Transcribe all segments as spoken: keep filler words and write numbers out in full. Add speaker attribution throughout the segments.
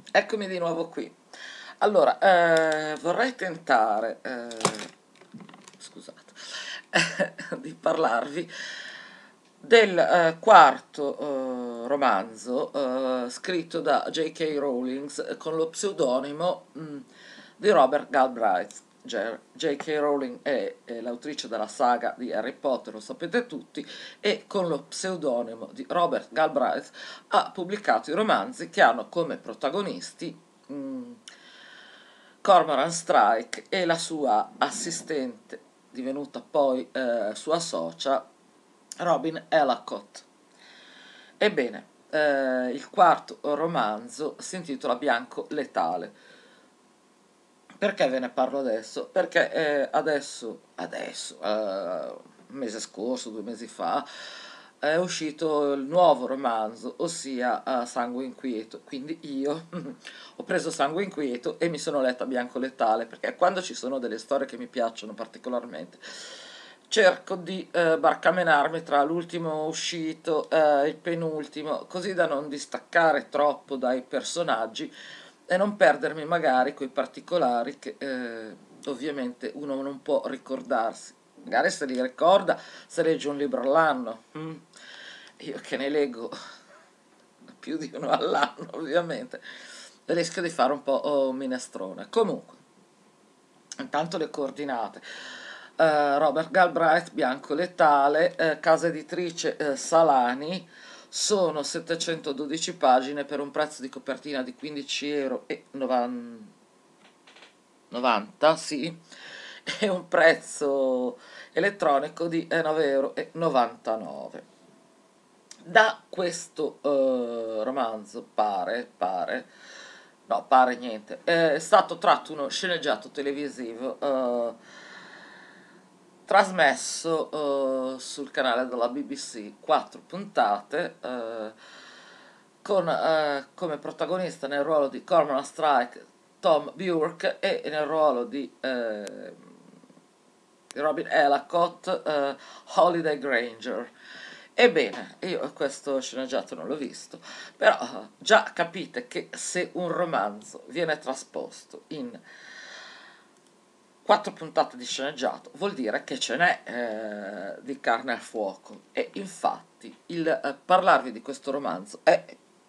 Speaker 1: Eccomi di nuovo qui. Allora, eh, vorrei tentare, eh, scusate, di parlarvi del eh, quarto eh, romanzo eh, scritto da J K. Rowling con lo pseudonimo mh, di Robert Galbraith. J K. Rowling è, è l'autrice della saga di Harry Potter, lo sapete tutti, e con lo pseudonimo di Robert Galbraith ha pubblicato i romanzi che hanno come protagonisti mh, Cormoran Strike e la sua assistente, divenuta poi eh, sua socia, Robin Ellacott. Ebbene, eh, il quarto romanzo si intitola Bianco Letale. Perché ve ne parlo adesso? Perché eh, adesso, adesso, eh, un mese scorso, due mesi fa, è uscito il nuovo romanzo, ossia eh, Sangue Inquieto. Quindi io ho preso Sangue Inquieto e mi sono letta Bianco Letale, perché quando ci sono delle storie che mi piacciono particolarmente, cerco di eh, barcamenarmi tra l'ultimo uscito e il penultimo, così da non distaccare troppo dai personaggi e non perdermi magari quei particolari che eh, ovviamente uno non può ricordarsi. Magari se li ricorda se legge un libro all'anno. Mm. Io che ne leggo più di uno all'anno, ovviamente, rischio di fare un po' oh, minestrone. Comunque, intanto le coordinate. Eh, Robert Galbraith, Bianco Letale, eh, casa editrice eh, Salani, sono settecentododici pagine per un prezzo di copertina di quindici euro e novanta, sì, e un prezzo elettronico di eh, nove euro e novantanove. Da questo eh, romanzo pare, pare, no, pare niente, è stato tratto uno sceneggiato televisivo eh, trasmesso eh, sul canale della B B C, quattro puntate, eh, con eh, come protagonista nel ruolo di Cormoran Strike Tom Burke e nel ruolo di eh, Robin Ellacott eh, Holiday Granger. Ebbene, io questo sceneggiato non l'ho visto, però eh, già capite che se un romanzo viene trasposto in quattro puntate di sceneggiato vuol dire che ce n'è eh, di carne al fuoco, e infatti il eh, parlarvi di questo romanzo è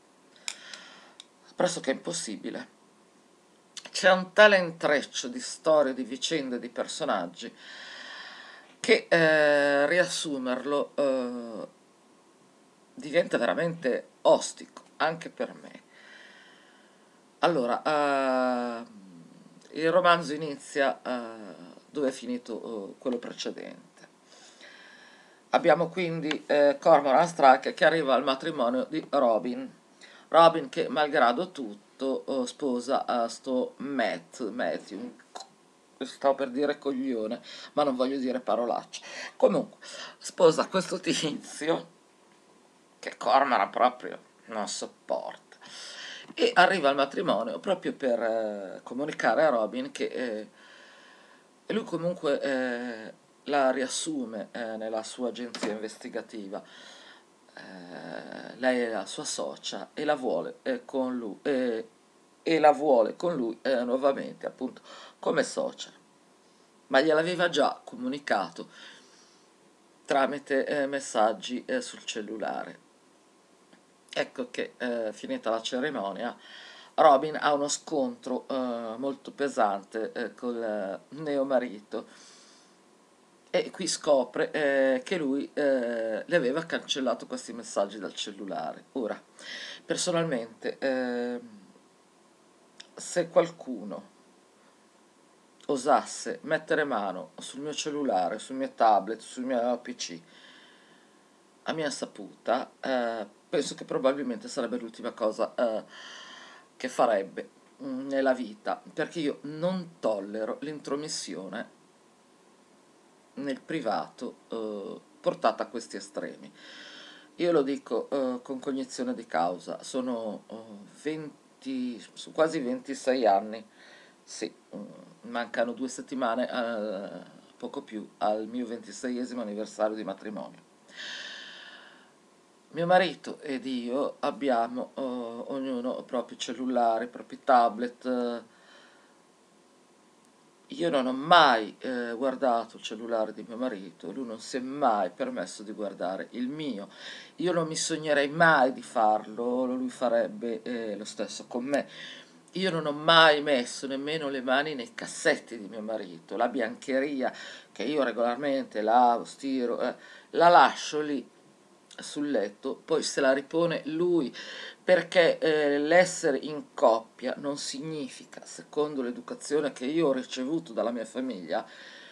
Speaker 1: pressoché impossibile. C'è un tale intreccio di storie, di vicende, di personaggi che eh, riassumerlo eh, diventa veramente ostico anche per me. Allora, eh, il romanzo inizia eh, dove è finito eh, quello precedente. Abbiamo quindi eh, Cormoran Strike che arriva al matrimonio di Robin. Robin che, malgrado tutto, eh, sposa a sto Matt, Matthew, stavo per dire coglione, ma non voglio dire parolacce. Comunque, sposa questo tizio che Cormoran proprio non sopporta. E arriva al matrimonio proprio per eh, comunicare a Robin che eh, e lui comunque eh, la riassume eh, nella sua agenzia investigativa. Eh, lei è la sua socia e la vuole eh, con lui, eh, e la vuole con lui eh, nuovamente, appunto, come socia. Ma gliel'aveva già comunicato tramite eh, messaggi eh, sul cellulare. Ecco che, eh, finita la cerimonia, Robin ha uno scontro eh, molto pesante eh, col eh, neomarito, e qui scopre eh, che lui eh, le aveva cancellato questi messaggi dal cellulare. Ora, personalmente, eh, se qualcuno osasse mettere mano sul mio cellulare, sul mio tablet, sul mio P C, a mia saputa, eh, penso che probabilmente sarebbe l'ultima cosa eh, che farebbe mm, nella vita, perché io non tollero l'intromissione nel privato eh, portata a questi estremi. Io lo dico eh, con cognizione di causa, sono eh, venti, su quasi ventisei anni, sì, mm, mancano due settimane, eh, poco più, al mio ventiseiesimo anniversario di matrimonio. Mio marito ed io abbiamo eh, ognuno i propri cellulari, i propri tablet. eh, Io non ho mai eh, guardato il cellulare di mio marito, lui non si è mai permesso di guardare il mio. Io non mi sognerei mai di farlo, lui farebbe eh, lo stesso con me. Io non ho mai messo nemmeno le mani nei cassetti di mio marito, la biancheria che io regolarmente lavo, stiro, eh, la lascio lì sul letto, poi se la ripone lui, perché eh, l'essere in coppia non significa, secondo l'educazione che io ho ricevuto dalla mia famiglia,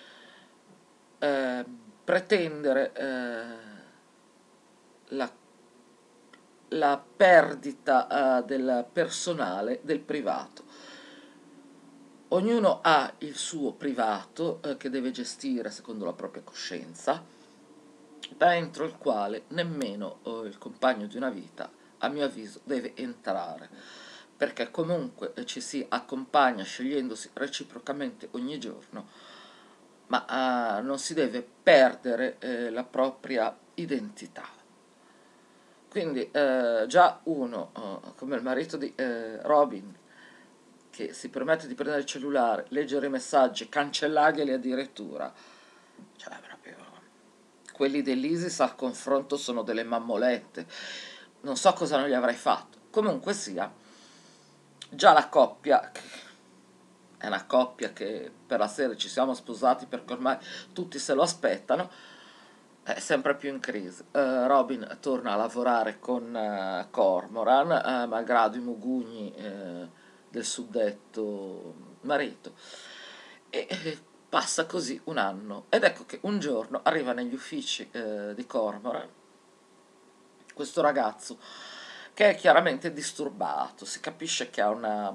Speaker 1: eh, pretendere eh, la, la perdita eh, del personale, del privato. Ognuno ha il suo privato eh, che deve gestire secondo la propria coscienza, dentro il quale nemmeno eh, il compagno di una vita, a mio avviso, deve entrare, perché comunque eh, ci si accompagna scegliendosi reciprocamente ogni giorno, ma eh, non si deve perdere eh, la propria identità. Quindi eh, già uno, eh, come il marito di eh, Robin, che si permette di prendere il cellulare, leggere i messaggi, cancellarglieli addirittura, cioè proprio quelli dell'ISIS al confronto sono delle mammolette. Non so cosa non gli avrei fatto. Comunque sia, già la coppia, che è una coppia che per la serie ci siamo sposati perché ormai tutti se lo aspettano, è sempre più in crisi. Eh, Robin torna a lavorare con eh, Cormoran, eh, malgrado i mugugni eh, del suddetto marito. E eh, passa così un anno. Ed ecco che un giorno arriva negli uffici eh, di Cormoran questo ragazzo che è chiaramente disturbato, si capisce che ha una,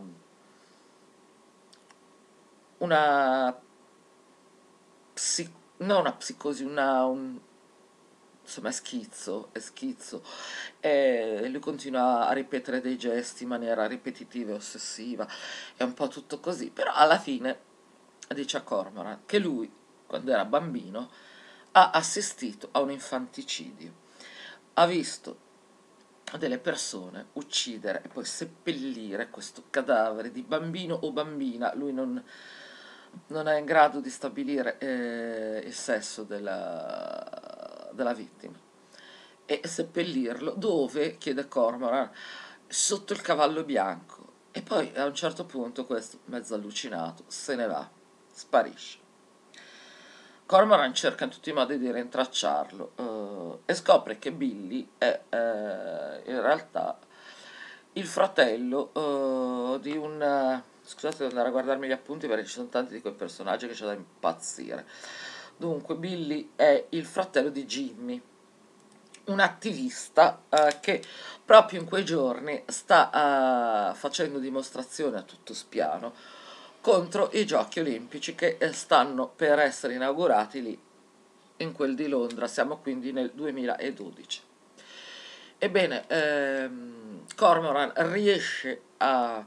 Speaker 1: una psi- non una psicosi, una, un, insomma è schizzo, è schizzo, e lui continua a ripetere dei gesti in maniera ripetitiva e ossessiva, è un po' tutto così, però alla fine dice a Cormoran che lui, quando era bambino, ha assistito a un infanticidio, ha visto delle persone uccidere e poi seppellire questo cadavere di bambino o bambina, lui non, non è in grado di stabilire eh, il sesso della, della vittima, e seppellirlo dove, chiede Cormoran, sotto il cavallo bianco, e poi a un certo punto questo, mezzo allucinato, se ne va, sparisce. Cormoran cerca in tutti i modi di rintracciarlo eh, e scopre che Billy è eh, in realtà il fratello eh, di un... eh, scusate, devo andare a guardarmi gli appunti perché ci sono tanti di quei personaggi che c'è da impazzire. Dunque, Billy è il fratello di Jimmy, un attivista eh, che proprio in quei giorni sta eh, facendo dimostrazione a tutto spiano contro i giochi olimpici che eh, stanno per essere inaugurati lì in quel di Londra. Siamo quindi nel duemiladodici. Ebbene, ehm, Cormoran riesce a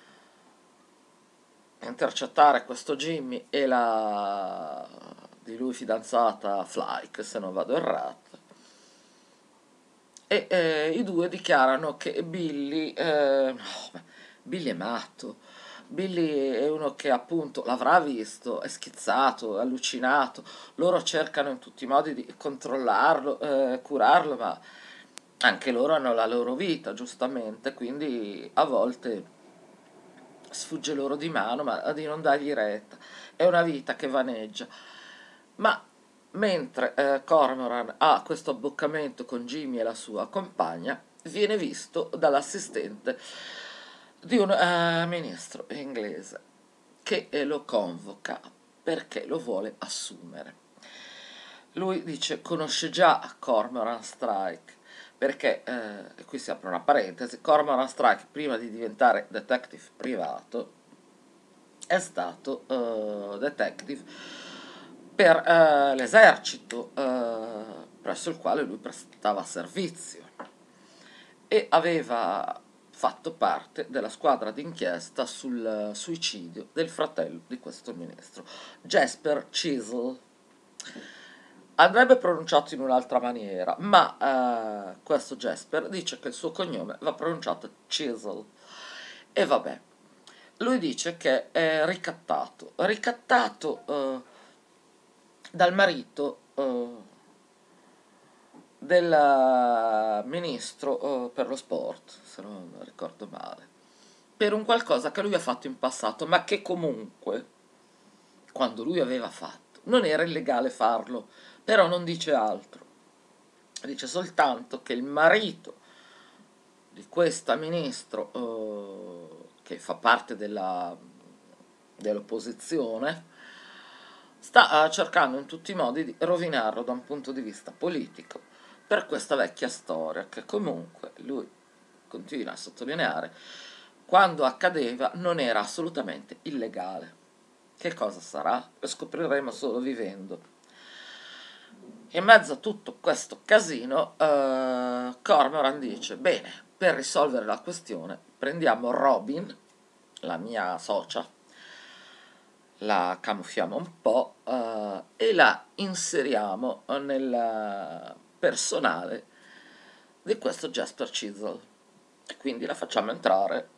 Speaker 1: intercettare questo Jimmy e la di lui fidanzata Flyke, se non vado errato, e eh, i due dichiarano che Billy, eh, no, Billy è matto, Billy è uno che appunto l'avrà visto, è schizzato, è allucinato, loro cercano in tutti i modi di controllarlo, eh, curarlo, ma anche loro hanno la loro vita, giustamente, quindi a volte sfugge loro di mano, ma di non dargli retta. È una vita che vaneggia. Ma mentre eh, Cormoran ha questo abboccamento con Jimmy e la sua compagna, viene visto dall'assistente di un eh, ministro inglese che eh, lo convoca perché lo vuole assumere. Lui dice conosce già Cormoran Strike perché, eh, e qui si apre una parentesi, Cormoran Strike prima di diventare detective privato è stato eh, detective per eh, l'esercito eh, presso il quale lui prestava servizio e aveva fatto parte della squadra d'inchiesta sul suicidio del fratello di questo ministro, Jasper Chisel. andrebbe pronunciato in un'altra maniera, ma eh, questo Jasper dice che il suo cognome va pronunciato Chisel. E vabbè, lui dice che è ricattato, ricattato eh, dal marito eh, del eh, ministro eh, per lo sport, se non ricordo male, per un qualcosa che lui ha fatto in passato, ma che comunque, quando lui aveva fatto, non era illegale farlo, però non dice altro. Dice soltanto che il marito di questa ministro, eh, che fa parte della, dell'opposizione, sta eh, cercando in tutti i modi di rovinarlo da un punto di vista politico per questa vecchia storia che comunque lui continua a sottolineare quando accadeva non era assolutamente illegale. Che cosa sarà? Lo scopriremo solo vivendo. In mezzo a tutto questo casino, eh, Cormoran dice: bene, per risolvere la questione prendiamo Robin, la mia socia, la camuffiamo un po' eh, e la inseriamo nel personale di questo Jasper Chisel e quindi la facciamo entrare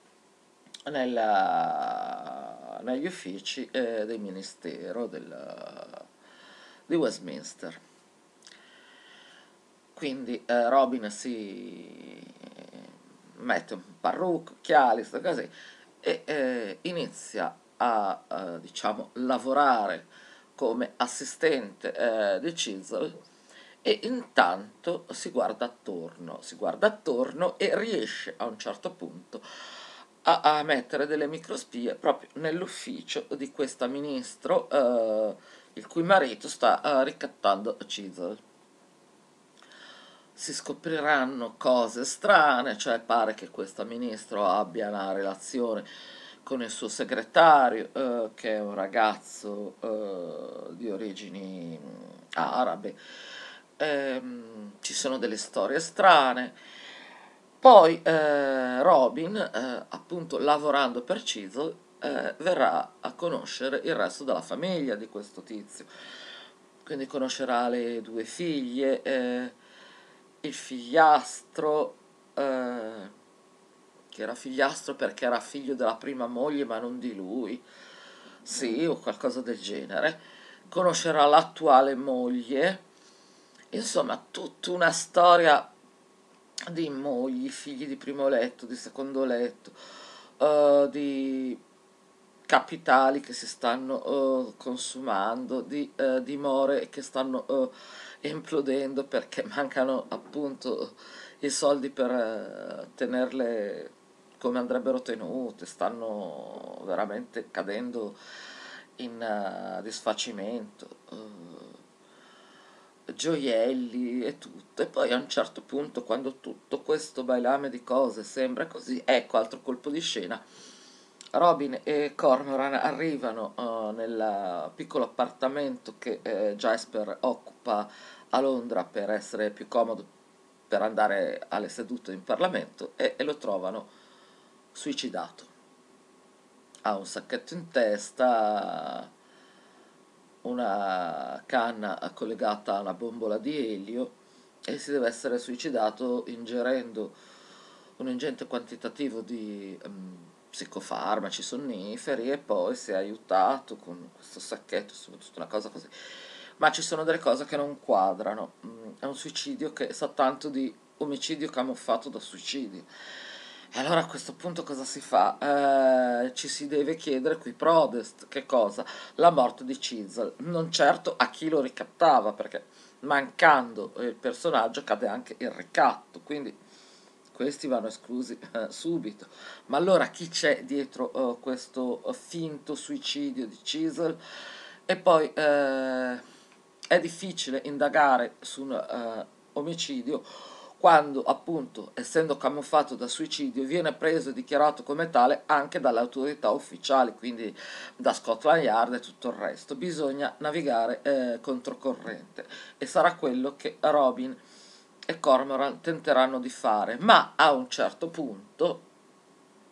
Speaker 1: nella- negli uffici eh, del Ministero del, di Westminster. Quindi eh, Robin si mette un parrucco, occhiali, queste cose, e eh, inizia a eh, diciamo lavorare come assistente eh, di Chisel e intanto si guarda attorno, si guarda attorno e riesce a un certo punto a, a mettere delle microspie proprio nell'ufficio di questa ministro eh, il cui marito sta eh, ricattando Chisel. Si scopriranno cose strane, cioè pare che questo ministro abbia una relazione con il suo segretario, eh, che è un ragazzo eh, di origini arabe. Ehm, ci sono delle storie strane. Poi eh, Robin, eh, appunto lavorando per Chisel, eh, verrà a conoscere il resto della famiglia di questo tizio. Quindi conoscerà le due figlie, eh, il figliastro, eh, che era figliastro perché era figlio della prima moglie ma non di lui, sì, o qualcosa del genere. Conoscerà l'attuale moglie, insomma, tutta una storia di mogli, figli di primo letto, di secondo letto, eh, di capitali che si stanno eh, consumando, di eh, dimore che stanno eh, implodendo perché mancano appunto i soldi per eh, tenerle come andrebbero tenute, stanno veramente cadendo in eh, disfacimento. eh, gioielli e tutto, e poi a un certo punto, quando tutto questo bailame di cose sembra così, ecco, altro colpo di scena. Robin e Cormoran arrivano uh, nel piccolo appartamento che eh, Jasper occupa a Londra per essere più comodo per andare alle sedute in Parlamento e, e lo trovano suicidato. Ha un sacchetto in testa, una canna collegata a una bombola di elio e si deve essere suicidato ingerendo un ingente quantitativo di um, psicofarmaci, sonniferi e poi si è aiutato con questo sacchetto, insomma tutta una cosa così. Ma ci sono delle cose che non quadrano. Mm, è un suicidio che sa tanto di omicidio camuffato da suicidio. E allora a questo punto cosa si fa? Eh, ci si deve chiedere qui prodest, che cosa? La morte di Chisel, non certo a chi lo ricattava, perché mancando il personaggio cade anche il ricatto, quindi questi vanno esclusi eh, subito. Ma allora chi c'è dietro eh, questo finto suicidio di Chisel? E poi eh, è difficile indagare su un eh, omicidio quando appunto, essendo camuffato da suicidio, viene preso e dichiarato come tale anche dalle autorità ufficiali, quindi da Scotland Yard e tutto il resto. Bisogna navigare eh, controcorrente e sarà quello che Robin e Cormoran tenteranno di fare, ma a un certo punto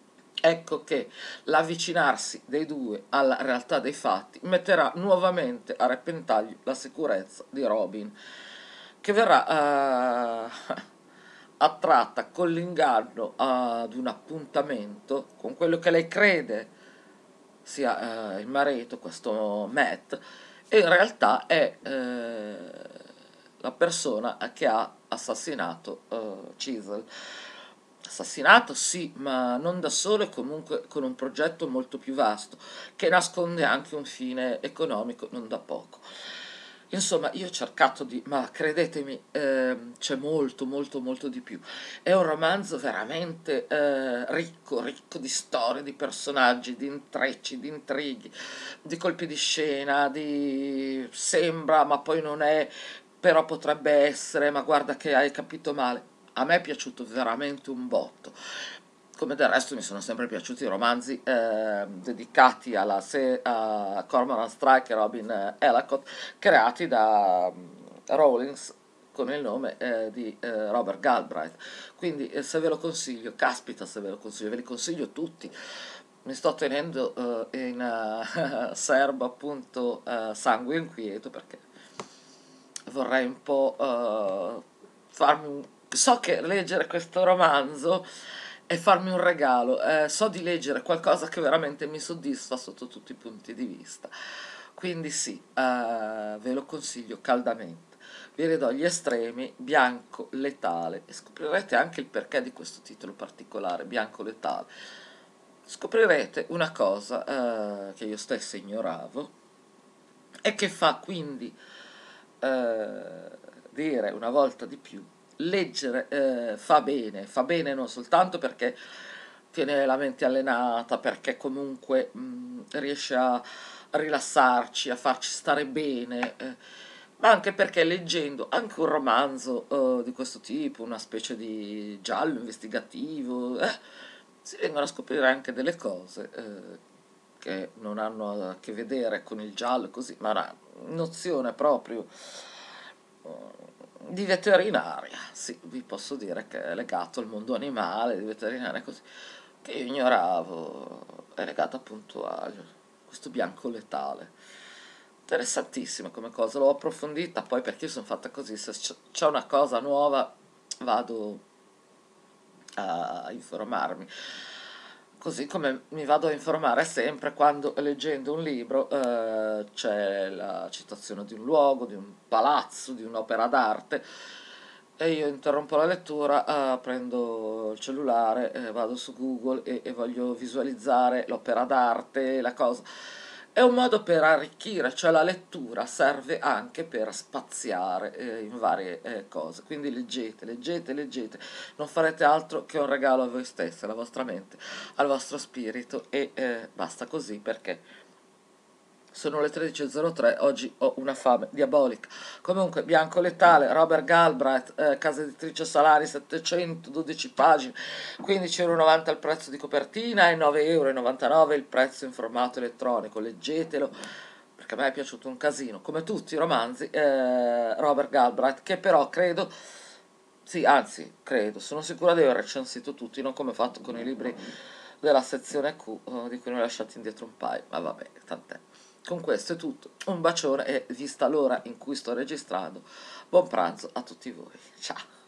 Speaker 1: ecco che l'avvicinarsi dei due alla realtà dei fatti metterà nuovamente a repentaglio la sicurezza di Robin, che verrà eh, attratta con l'inganno ad un appuntamento con quello che lei crede sia eh, il marito, questo Matt, e in realtà è eh, la persona che ha assassinato eh, Chisel. Assassinato sì, ma non da solo e comunque con un progetto molto più vasto, che nasconde anche un fine economico non da poco. Insomma, io ho cercato di, ma credetemi, ehm, c'è molto, molto, molto di più. È un romanzo veramente eh, ricco, ricco di storie, di personaggi, di intrecci, di intrighi, di colpi di scena, di sembra, ma poi non è, però potrebbe essere, ma guarda che hai capito male. A me è piaciuto veramente un botto. Come del resto mi sono sempre piaciuti i romanzi eh, dedicati alla se- a Cormoran Strike e Robin eh, Ellacott, creati da mm, Rawlings con il nome eh, di eh, Robert Galbraith. Quindi eh, se ve lo consiglio, caspita se ve lo consiglio, ve li consiglio tutti. Mi sto tenendo eh, in eh, serbo appunto eh, Sangue Inquieto perché vorrei un po' eh, farmi un... So che leggere questo romanzo è farmi un regalo, eh, so di leggere qualcosa che veramente mi soddisfa sotto tutti i punti di vista. Quindi sì, eh, ve lo consiglio caldamente. Vi ridò gli estremi, Bianco Letale, e scoprirete anche il perché di questo titolo particolare, Bianco Letale. Scoprirete una cosa eh, che io stesso ignoravo e che fa quindi eh, dire una volta di più, leggere eh, fa bene, fa bene non soltanto perché tiene la mente allenata, perché comunque mh, riesce a rilassarci, a farci stare bene, eh, ma anche perché leggendo anche un romanzo eh, di questo tipo, una specie di giallo investigativo, eh, si vengono a scoprire anche delle cose eh, che non hanno a che vedere con il giallo così, ma una nozione proprio eh, di veterinaria, sì, vi posso dire che è legato al mondo animale, di veterinaria così, che io ignoravo, è legato appunto a questo bianco letale. Interessantissima come cosa, l'ho approfondita poi perché io sono fatta così, se c- c'è una cosa nuova vado a informarmi. Così come mi vado a informare sempre quando leggendo un libro eh, c'è la citazione di un luogo, di un palazzo, di un'opera d'arte e io interrompo la lettura, eh, prendo il cellulare, eh, vado su Google e, e voglio visualizzare l'opera d'arte, la cosa. È un modo per arricchire, cioè la lettura serve anche per spaziare eh, in varie eh, cose. Quindi leggete, leggete, leggete, non farete altro che un regalo a voi stessi, alla vostra mente, al vostro spirito e eh, basta così perché sono le tredici e zero tre, oggi ho una fame diabolica. Comunque, Bianco Letale, Robert Galbraith, eh, casa editrice Salari, settecentododici pagine, quindici e novanta euro il prezzo di copertina e nove e novantanove euro il prezzo in formato elettronico. Leggetelo, perché a me è piaciuto un casino, come tutti i romanzi, eh, Robert Galbraith, che però credo, sì, anzi, credo, sono sicura di aver recensito tutti, non come ho fatto con i libri della sezione Q, eh, di cui ne ho lasciati indietro un paio, ma vabbè, tant'è. Con questo è tutto, un bacione e vista l'ora in cui sto registrando, buon pranzo a tutti voi, ciao!